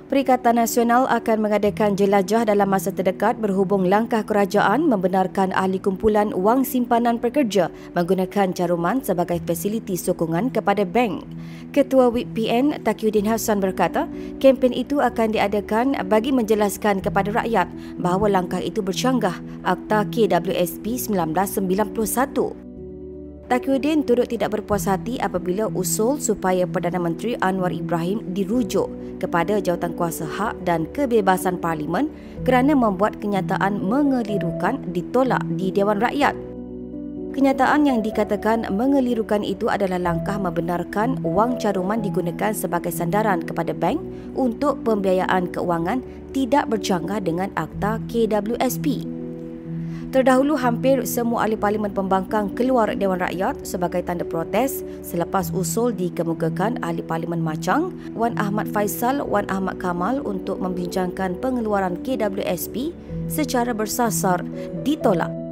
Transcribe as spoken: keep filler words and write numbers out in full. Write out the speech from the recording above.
Perikatan Nasional akan mengadakan jelajah dalam masa terdekat berhubung langkah kerajaan membenarkan ahli kumpulan wang simpanan pekerja menggunakan caruman sebagai fasiliti sokongan kepada bank. Ketua W I P P N Taqiyuddin Hassan berkata, kempen itu akan diadakan bagi menjelaskan kepada rakyat bahawa langkah itu bercanggah Akta K W S P seribu sembilan ratus sembilan puluh satu. Taqiyuddin turut tidak berpuas hati apabila usul supaya Perdana Menteri Anwar Ibrahim dirujuk kepada jawatankuasa hak dan kebebasan Parlimen kerana membuat kenyataan mengelirukan ditolak di Dewan Rakyat. Kenyataan yang dikatakan mengelirukan itu adalah langkah membenarkan wang caruman digunakan sebagai sandaran kepada bank untuk pembiayaan keuangan tidak bercanggah dengan Akta K W S P. Terdahulu, hampir semua ahli parlimen pembangkang keluar Dewan Rakyat sebagai tanda protes selepas usul dikemukakan ahli parlimen Machang, Wan Ahmad Faisal, Wan Ahmad Kamal untuk membincangkan pengeluaran K W S P secara bersasar ditolak.